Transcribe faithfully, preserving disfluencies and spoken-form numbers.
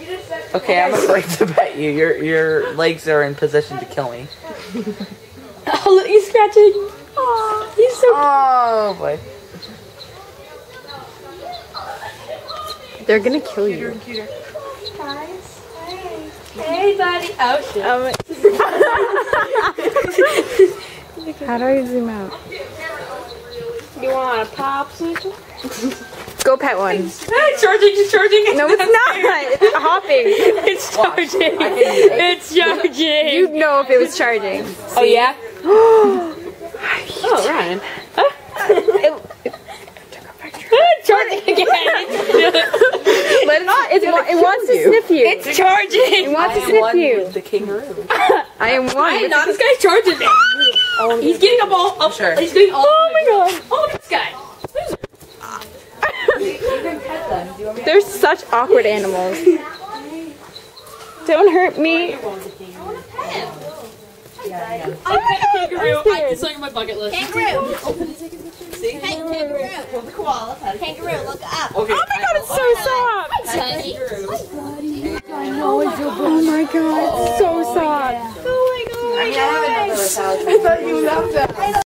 Okay, I'm afraid to pet you. Your your legs are in position to kill me. Oh, look, he's scratching. Aww, he's so. Oh boy. They're gonna kill you. Cuter, cuter. Guys, hey. Hey, buddy. Oh shit. Um, How do I zoom out? You want a popsicle? Go pet one. It's charging, it's charging. No, it's not. It's hopping. It's charging. It's charging. You'd know if it was charging. Oh, yeah? Oh, Ryan. Huh? It's charging again. Let it not. It's, it wants to sniff you. It's charging. It wants to I am sniff one you. with the kangaroo. I am one. I am not. This guy's charging me. Oh, he's getting a ball. Oh, Sure. He's getting all. Oh my god. Oh, this guy. They're such awkward animals. Don't hurt me. I pet a kangaroo. I, it's like on my bucket list. Kangaroo! See? Hey, kangaroo! The koala. Kangaroo, look up. Okay. Oh my god, it's so soft. Honey. Oh my god, it's so soft. Oh my god. I mean, I have another salad. I thought you loved that.